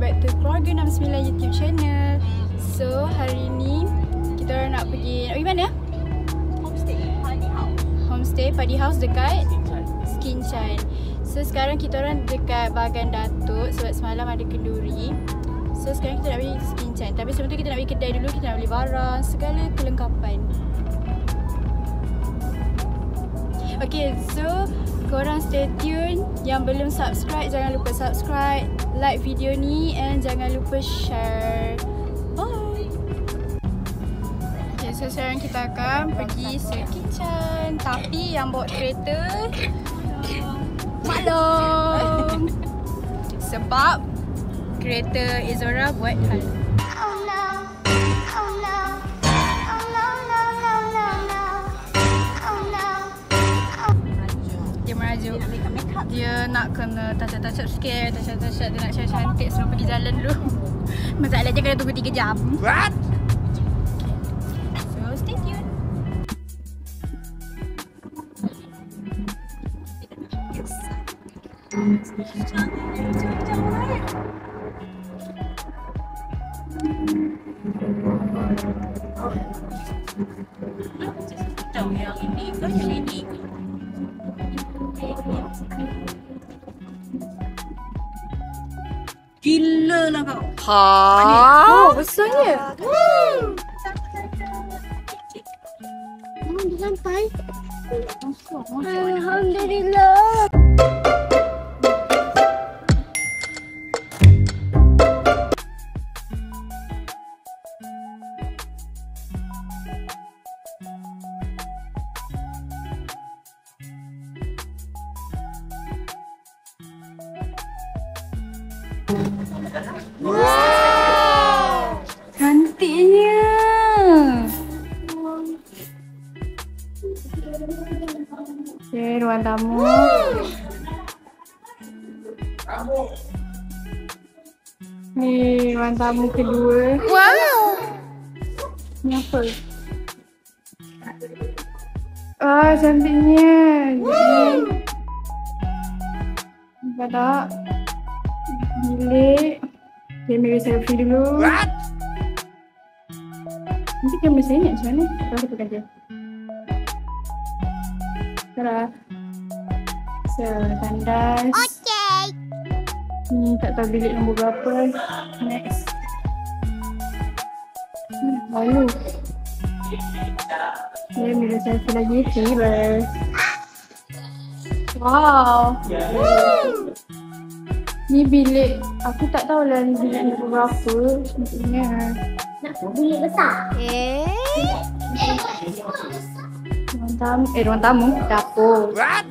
back to Keluarga 69 YouTube channel. So hari ni kita orang nak pergi mana? Homestay Padi House dekat Skinchan. So sekarang kita orang dekat Bagan Datuk sebab semalam ada kenduri. So sekarang kita nak pergi Skinchan. Tapi sebelum tu kita nak pergi kedai dulu, kita nak beli barang, segala kelengkapan. Okay, so korang stay tune. Yang belum subscribe, jangan lupa subscribe, like video ni and jangan lupa share. Bye. Okay, so sekarang kita akan pergi Skinchan. Tapi yang bawa kereta maklum sebab kereta Izora buat hal. Dia nak kena touch-up sikit, touch-up dia nak cantik sebelum pergi jalan dulu. Masalahnya kena tunggu 3 jam. What? So stay tuned. Yang ini ke yang ini? Gila lah kau. Oh, besarnya. Sampai. Alhamdulillah. Wow, cantiknya. Okay, ruang tamu. Ni ruang tamu kedua. Wow. Ni apa? Ah, cantiknya. Nampak tak? Bilik. Kamera selfie dulu. What? Nanti kamera saya nak macam mana? Kita pegang dia. Sarah. So, tandas. Okay. Ni tak tahu bilik nombor berapa. Next. Lalu. Kamera selfie lagi. Cheers. Wow. Ni bilik, aku tak tahulah ni bilik nombor berapa. Maksudnya nak bilik besar. Ruang tamu, dapur. What?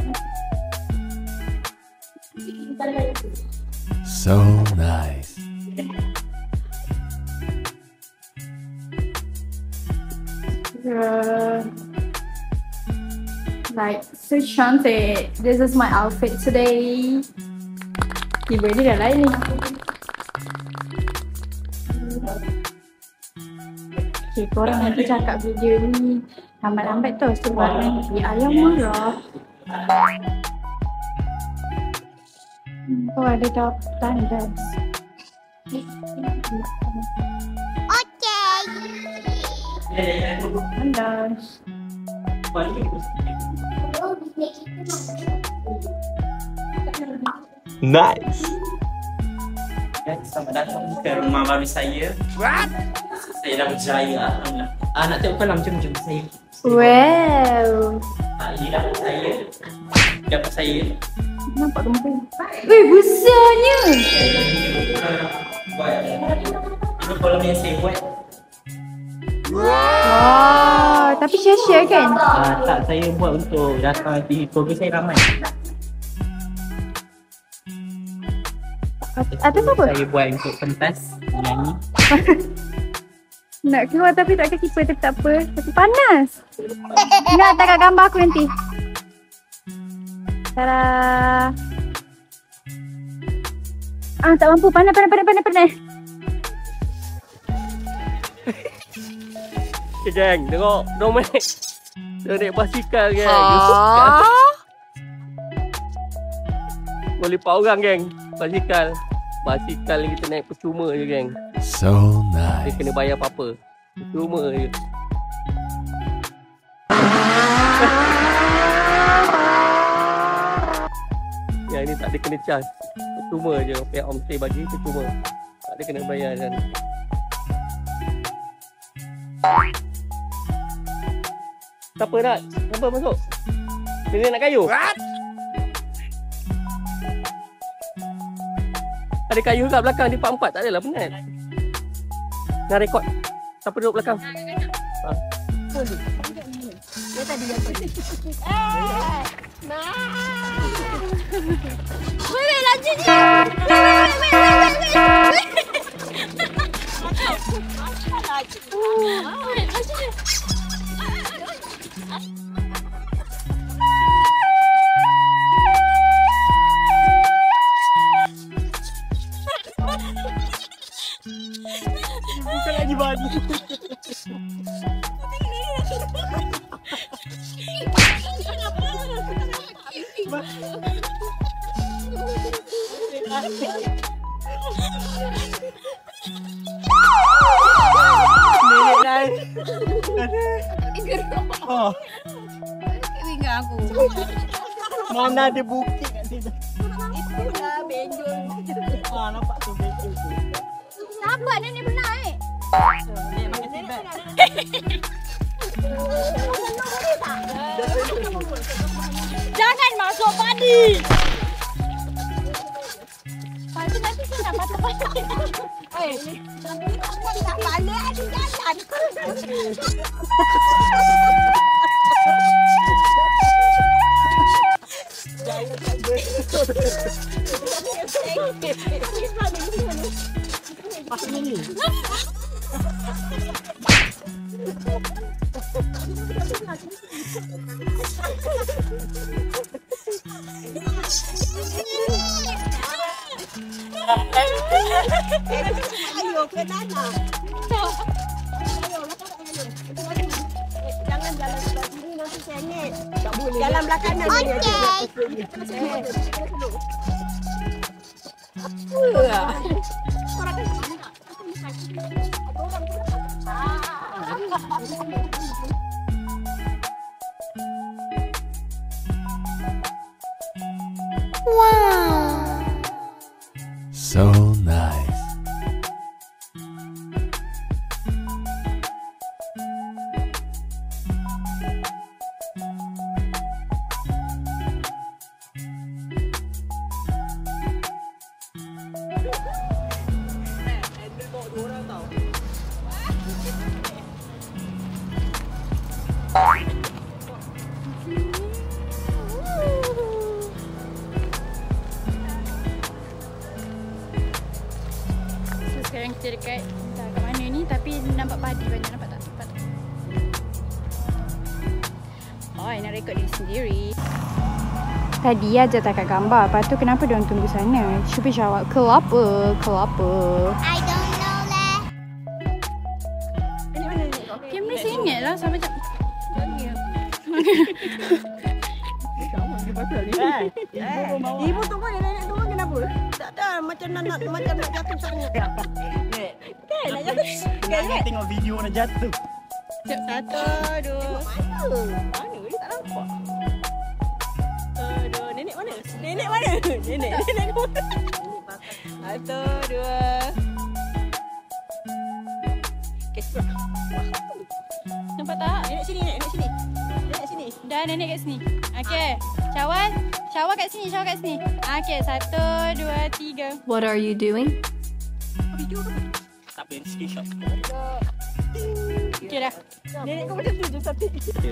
So nice. Like so cantik. This is my outfit today. Tiba dia dah lain ni. Okay, korang nanti cakap video ni lambat-lambat tau sebab nanti ayam marah. Oh, ada tandas. Okay. Tandas. Nice. Selamat datang ke rumah baru saya. What? Saya dah berjaya. Alhamdulillah. Nak tengok film jom saya. Wow. Ini dapur saya. Dapur saya. Nampak gempa. Weh, besarnya. Ini kolam yang saya buat. Wow, tapi share-share kan? Tak, saya buat untuk datang di keluarga saya ramai. Atas apa? Saya buat untuk pentas menyanyi. Nak keluar tapi tak pakai kipas tapi tak apa. Tapi panas. Nak tak kat gambar aku nanti. Tada. Tak mampu. Panas. Okay geng, tengok Dominic. Dia naik basikal geng. Boleh 4 orang geng basikal. Basikal kita naik percuma je geng. So Dia nice. kena bayar apa-apa. Percuma je. Yang ni tak ada kena charge. Percuma je. Pihak homestay bagi percuma. Tak ada kena bayar kan. Siapa nak? Siapa masuk? Nenek nak kayu? Ada kayu kat belakang di part 4. Tak adalah penat. Nak rekod. Siapa duduk belakang? Ha. Dia tadi yang pergi. Wait, laju je. Bukan lagi bagi. Nenek naik. Oh, Ingat aku. mana ada bukit kat situ. Itulah benjol. Ah, nampak tu benjol tu. Sabar nenek pernah naik. Nenek makan seatbelt. Jangan masuk padi. Padi nanti saya nak patah-patah. Tak balik ada jalan. Pasal ni. Ayo ke Nana. Jangan jalan sebelah sini nanti sengit. Tak boleh. Jalan belakang kanan. So nice. So sekarang kita dekat entah kat mana ni, tapi nampak padi banyak, nampak tak? Nampak tak? Oh, I nak rekod diri sendiri. Tadi aja tak kat gambar, lepas tu kenapa diorang tunggu sana? Cuba jawab, kelapa, kelapa. I don't know lah. Kamera sengit lah sampai jap. Ibu tunggu nenek tunggu kenapa? Tak ada macam nak jatuh sangat. Nak tengok video nak jatuh. Jap, 1, 2. Mana? Tak nampak. Aduh, nenek mana? Nenek mana? Nenek mana? 1, 2. Kesrak. Nampak tak? Nenek sini, nenek sini. Nenek sini. Dah nenek kat sini. Okey. Syawal. Syawal kat sini, Syawal kat sini. Okey, 1, 2, 3. What are you doing? Tak boleh screenshot. Okey dah. Nenek kau macam tu je tapi.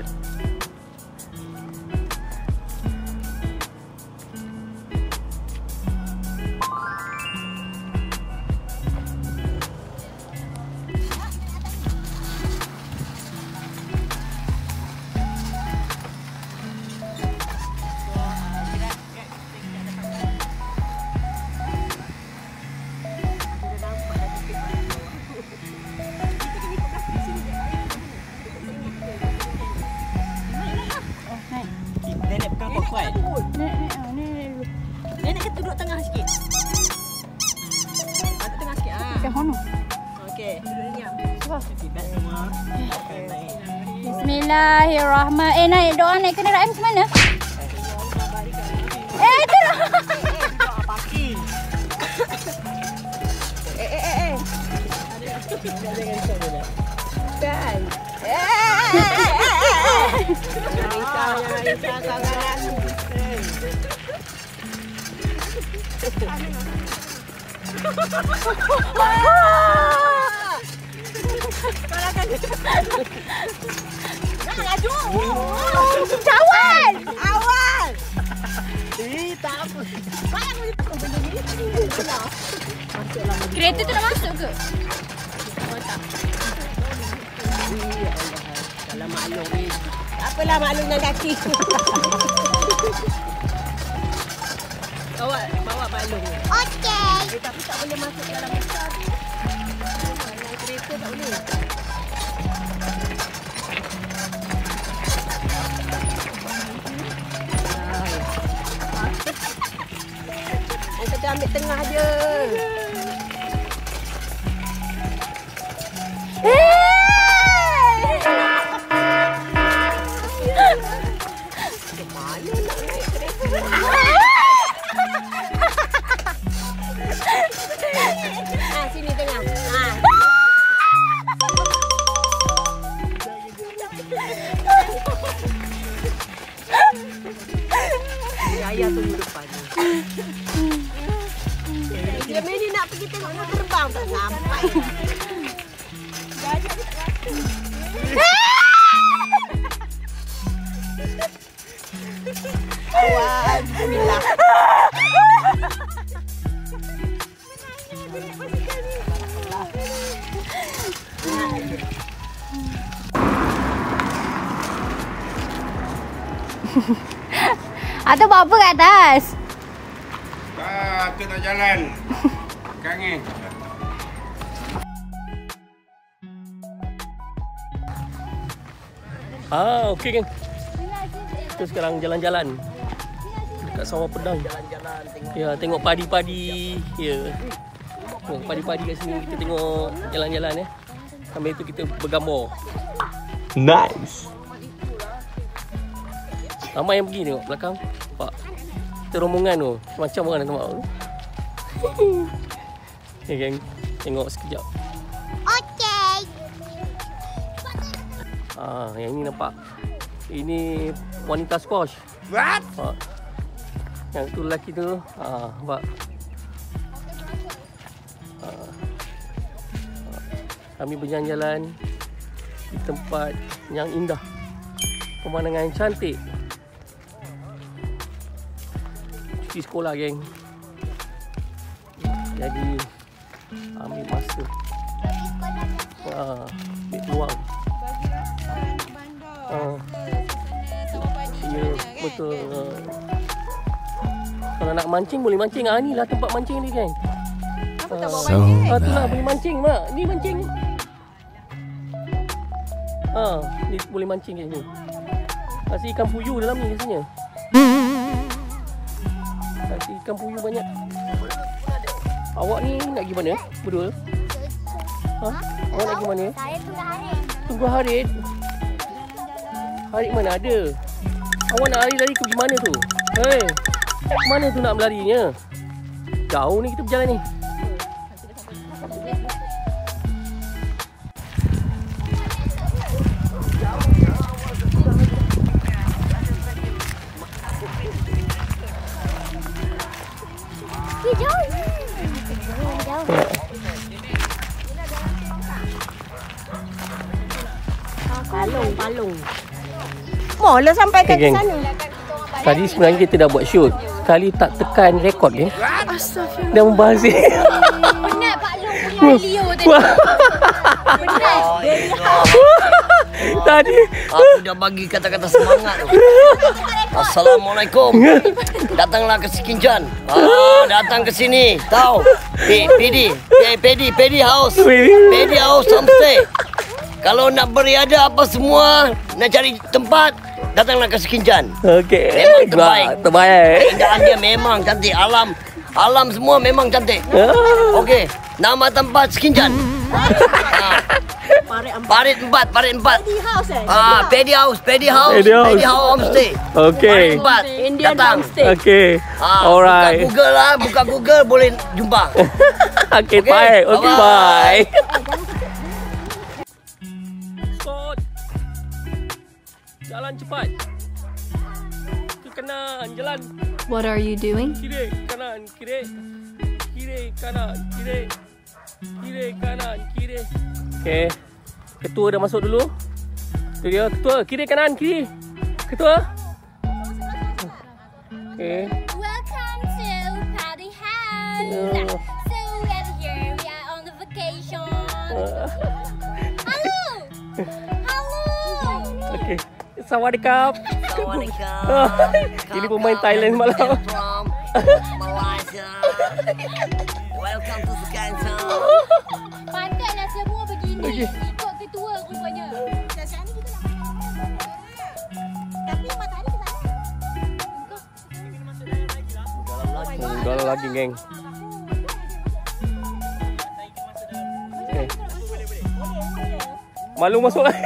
Nenek pegang kuat-kuat. Nenek dulu. Nenek kita duduk tengah sikit. Macam hono. Okey. Bismillahirrahmanirrahim. Naik doa naik kenderaan macam mana? Terus. Pasti. Kan. Cawan. Awal. Kereta tu nak masuk ke? Kalau maklum ni. Apalah maklum dengan kaki. Bawa balung. Okay. Tapi tak boleh masuk dalam besar tu. Naik kereta tak boleh. Kita ambil tengah je. Mana nak naik kereta? Sini tengah. Ayah tunggu depan. Dia ni nak pergi tengok nak terbang tak sampai. Alhamdulillah. Atau buat apa kat atas? Tu nak jalan. Kangen. Okey geng. Kita sekarang jalan-jalan dekat Sawah Pedang. Ya, tengok padi-padi. Ya. Tengok padi-padi kat sini. Kita tengok jalan-jalan ya. Sambil itu kita bergambar. Nice. Ramai yang pergi tengok belakang. Nampak. Kita rombongan tu. Macam orang nak tengok tu. Ya geng. Tengok sekejap. Okay. Yang ini nampak. Ini wanita squash. What? Yang tu lelaki tu. Nampak. Kami berjalan-jalan di tempat yang indah. Pemandangan yang cantik. Cuti sekolah geng. Jadi ambil masa. Ambil peluang. Ya, betul. Kalau nak mancing boleh mancing. Ni lah tempat mancing ni geng. So Tu lah boleh nice. mancing mak. Ni mancing. Ni boleh mancing kat sini. Kasih ikan puyuh dalam ni rasanya. Kasih ikan puyuh banyak. Awak ni nak pergi mana? Berdua? Awak nak pergi mana? Saya tunggu hari. Tunggu Harid. Harid mana ada? Awak nak lari-lari ke mana tu? Hei, mana tu nak berlarinya? Jauh ni kita berjalan ni. Palung. Mula sampai ke Okay, geng. sana. Tadi sebenarnya kita dah buat shoot. Sekali tak tekan rekod ke? Astaghfirullah. Dah membazir. Penat Pak Long punya Leo tadi. Penat. Tadi Aku dah bagi kata-kata semangat tu. Assalamualaikum. Datanglah ke Sekincan. Datang ke sini. Tahu? Pedi house. Pedi house homestay. Kalau nak beriadah apa semua, nak cari tempat, datanglah ke Sekincan. okey. Memang terbaik. Terbaik. Keindahan dia memang cantik. Alam semua memang cantik. Okey, nama tempat Skincan. Parit 4. Paddy House Paddy House homestay. Okey. Parit 4. Indian Datang. homestay. Okey. Alright. Buka Google boleh jumpa. Okey, baik. Okey, bye. Scott. Jalan cepat. Ke kanan, jalan. What are you doing? Kiri, kanan, kiri. Kiri, kanan, kiri. Kiri, kanan, kiri. Okey. Ketua dah masuk dulu. Tu dia, ketua. Kiri, kanan, kiri. Ketua. Okey. Welcome to Paddy House. So we are here. We are on the vacation. Hello. Okey. Sawadikap. Ini pemain Thailand malam. From Malaysia. Welcome to Skincan. Patutlah semua begini. Ikut ketua rupanya. Tapi matahari ke sana. Dalam lagi, geng. Okay. Malu masuk lagi.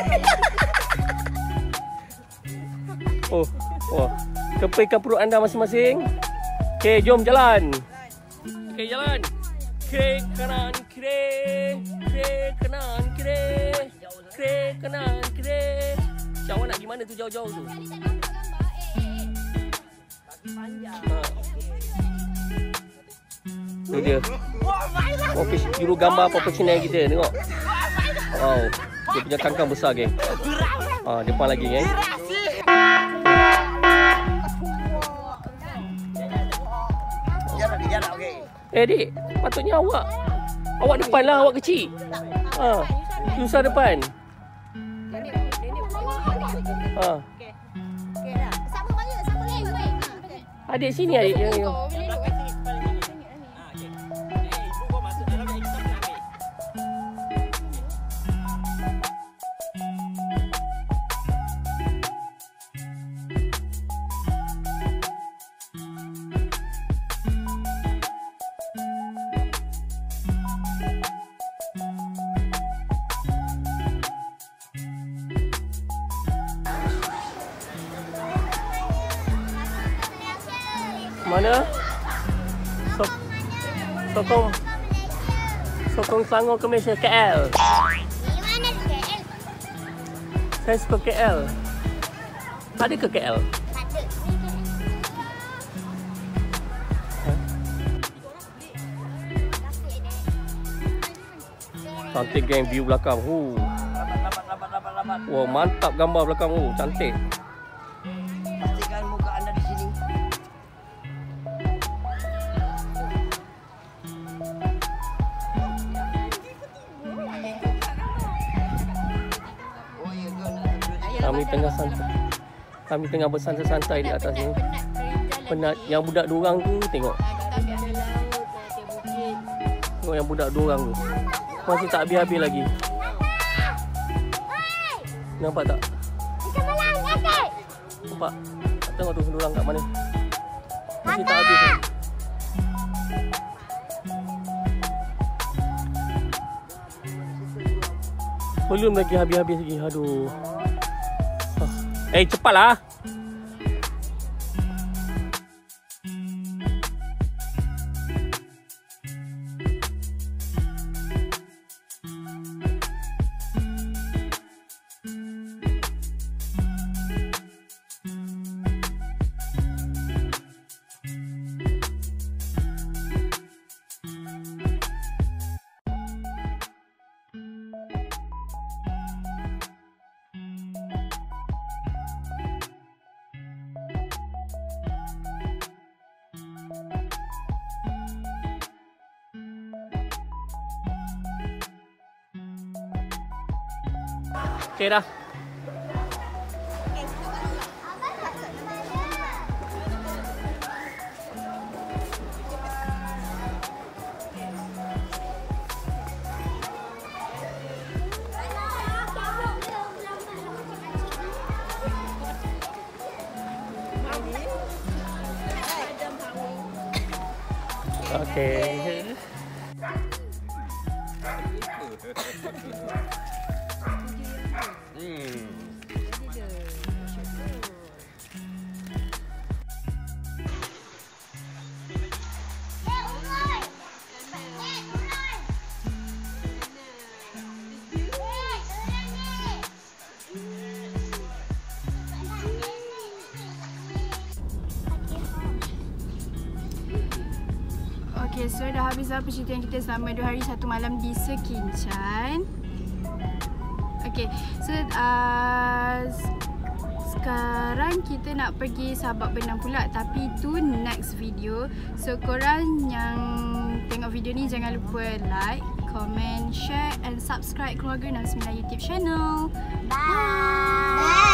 Oh. Kepaikan perut anda masing-masing. Okey, jom jalan. Okey, jalan. Kiri, kanan, kiri. Kiri, kanan, kiri. Kiri, kanan, kiri. Jauh nak pergi mana tu jauh-jauh tu? Tu dia. Juru gambar profesional kita, tengok. Wow. Dia punya kangkang besar, geng. Depan lagi, geng. Jarak, okey. Dik, patutnya awak depan lah, awak kecil. Susah depan. Adik sini, adik. Mana? Sokong Selangor ke Malaysia? KL. Mana KL? Saya suka KL. Ada ke KL? Cantik, geng, view belakang. Wah, mantap gambar belakang. Cantik. Pastikan muka anda di sini. Kami tengah bersantai-santai di atas ni. Penat. Yang budak dua orang tu tengok. Tengok yang budak dua orang tu. Masih tak habis-habis lagi. Nampak tak? Nampak? Tengok tu dua orang kat mana. Masih tak habis lagi. Belum lagi habis-habis lagi. Aduh. Cepatlah. Okey dah. Okey. Okay, so dah habis lah percutian kita selama 2 hari 1 malam di Sekinchan. Okay, so sekarang kita nak pergi Sabak Benang pula, tapi tu next video. So korang yang tengok video ni jangan lupa like, comment, share and subscribe Keluarga 69 YouTube channel. Bye.